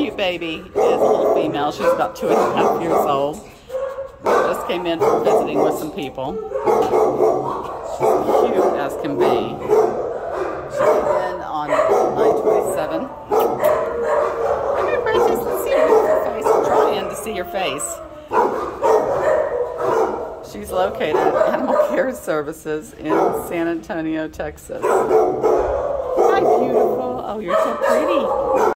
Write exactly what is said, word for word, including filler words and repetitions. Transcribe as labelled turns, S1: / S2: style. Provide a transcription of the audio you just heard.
S1: cute baby. It is a little female. She's about two and a half years old. Just came in from visiting with some people. She's cute as can be. She came in on nine twenty-seven. Come here, Precious. Let's see your beautiful face. I'm trying to see your face. She's located at Animal Care Services in San Antonio, Texas. Hi, beautiful. Oh, you're so pretty.